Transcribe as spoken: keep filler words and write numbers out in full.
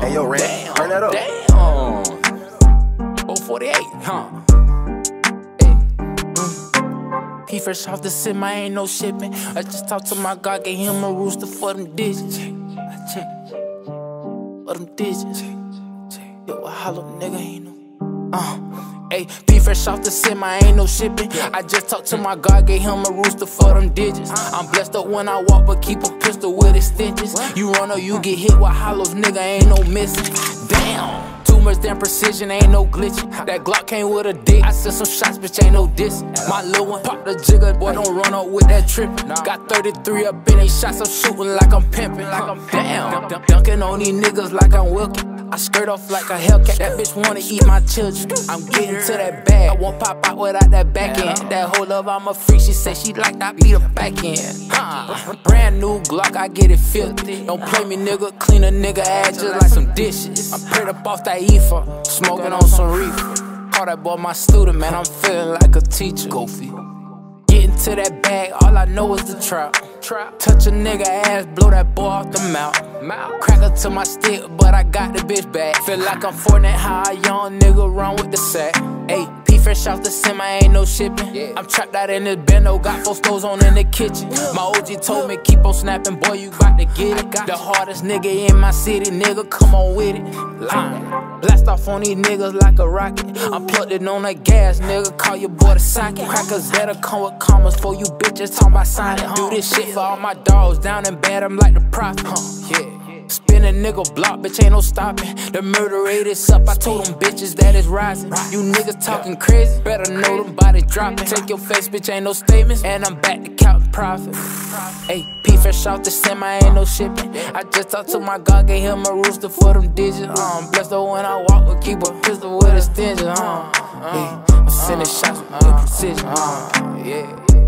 Hey, yo, Ren, Damn, turn that up. Damn. oh forty-eight, huh? Hey. Mm. He fresh off the sim, I ain't no shipping. I just talked to my God, gave him a rooster for them digits. I check. For them digits. Yo, a hollow nigga ain't no. Uh. Ayy, P fresh off the sim, I ain't no shipping. I just talked to my God, gave him a rooster for them digits. I'm blessed up when I walk, but keep a pistol with extensions. You run or you get hit with hollows, nigga, ain't no missing. Damn, too much damn precision, ain't no glitching. That Glock came with a dick. I said some shots, bitch, ain't no diss. My little one pop the jigger, boy, don't run up with that trippin'. Got thirty-three up in these shots, I'm shooting like I'm pimpin'. Like I'm damn, dunking on these niggas like I'm Wilkie. I skirt off like a Hellcat. That bitch wanna eat my children. I'm getting to that bag. I won't pop out without that back end. That whole love, I'm a freak. She said she like I beat her back end. Huh. Brand new Glock, I get it filthy. Don't play me, nigga. Clean a nigga ass just like some dishes. I'm prayed up off that E F A, smoking on some reefer. Call that boy my student, man. I'm feeling like a teacher. Goofy. Getting to that bag, all I know is the trap. Touch a nigga ass, blow that boy off the mouth. Cracker to my stick, but I got the bitch back. Feel like I'm Fortnite, how a young nigga run with the sack. Ayy, P fresh off the sim, I ain't no shipping. I'm trapped out in this bando, got four stoves on in the kitchen. My O G told me keep on snapping, boy, you got to get it. The hardest nigga in my city, nigga, come on with it. Line. Blast off on these niggas like a rocket. I'm plugged in on that gas, nigga, call your boy the socket. Crackers better come with commas for you bitches talking about signing. Do this shit for all my dogs, down and bad, I'm like the prophet. Huh, yeah. Spin a nigga block, bitch, ain't no stopping. The murder rate is up, I told them bitches that it's rising. You niggas talking crazy, better know them bodies dropping. Take your face, bitch, ain't no statements, and I'm back to counting profit. Ayy, P fresh off the sim, I ain't no shipping. I just talked to my God, gave him a rooster for them digits. Uh, I'm blessed up when I walk, but keep a pistol with extensions. Uh, ayy, I'm sending shots with good precision. Uh, yeah.